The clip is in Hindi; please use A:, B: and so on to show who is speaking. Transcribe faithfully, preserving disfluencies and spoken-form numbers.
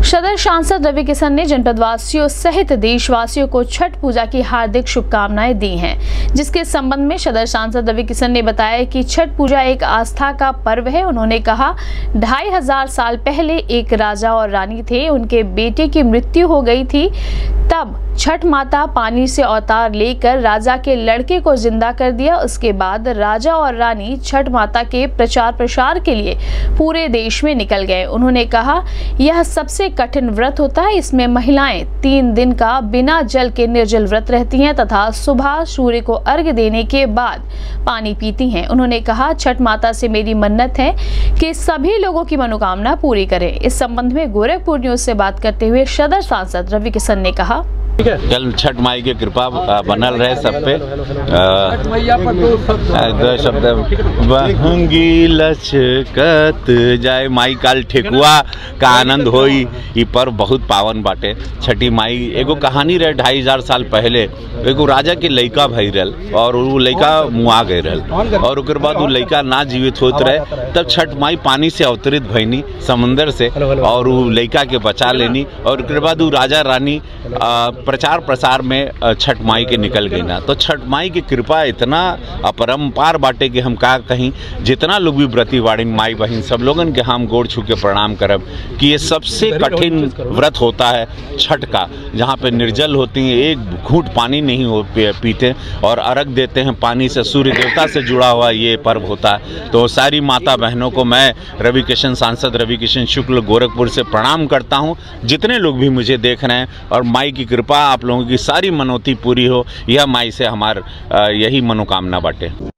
A: सदर सांसद रवि किशन ने जनपद वासियों सहित देशवासियों को छठ पूजा की हार्दिक शुभकामनाएं दी हैं, जिसके संबंध में सदर सांसद रवि किशन ने बताया कि छठ पूजा एक आस्था का पर्व है। उन्होंने कहा, ढाई हजार साल पहले एक राजा और रानी थे, उनके बेटे की मृत्यु हो गई थी। तब छठ माता पानी से अवतार लेकर राजा के लड़के को जिंदा कर दिया। उसके बाद राजा और रानी छठ माता के प्रचार प्रसार के लिए पूरे देश में निकल गए। उन्होंने कहा, यह सबसे कठिन व्रत होता है। इसमें महिलाएं तीन दिन का बिना जल के निर्जल व्रत रहती हैं तथा सुबह सूर्य को अर्घ्य देने के बाद पानी पीती हैं। उन्होंने कहा, छठ माता से मेरी मन्नत है कि सभी लोगों की मनोकामना पूरी करें। इस संबंध में गोरखपुर न्यूज से बात करते हुए सदर सांसद रवि किशन ने कहा,
B: कल छठ माई की कृपा बनल रहे सब पे। दो शब्द बहंगी लचकत जाए माई काल ठेकुआ का आनंद होई। ये पर्व बहुत पावन बाटे। छठी माई एगो कहानी रहे, ढाई हजार साल पहले एगो राजा के लड़का भई रहल और वो लड़का मुआ गए रहल और उसके बाद वो लड़का ना जीवित होत रहे। तब छठ माई पानी से अवतरित भईनी समंदर से और वो लड़का के बचा लेनी और उसके बाद वो राजा रानी प्रचार प्रसार में छठ माई के निकल गई ना। तो छठ माई की कृपा इतना अपरंपार बाटे कि हम का कहीं जितना लोग भी व्रती वाणी माई बहन सब लोगन के हम गोड़ छू के प्रणाम करब कि ये सबसे कठिन व्रत होता है छठ का, जहाँ पे निर्जल होती हैं, एक घूंट पानी नहीं हो पीते और अर्घ देते हैं पानी से। सूर्य देवता से जुड़ा हुआ ये पर्व होता है। तो सारी माता बहनों को मैं रवि किशन सांसद रवि किशन शुक्ल गोरखपुर से प्रणाम करता हूँ। जितने लोग भी मुझे देख रहे हैं और माई की कृपा आप लोगों की सारी मनोती पूरी हो, यह माई से हमार यही मनोकामना बाटे।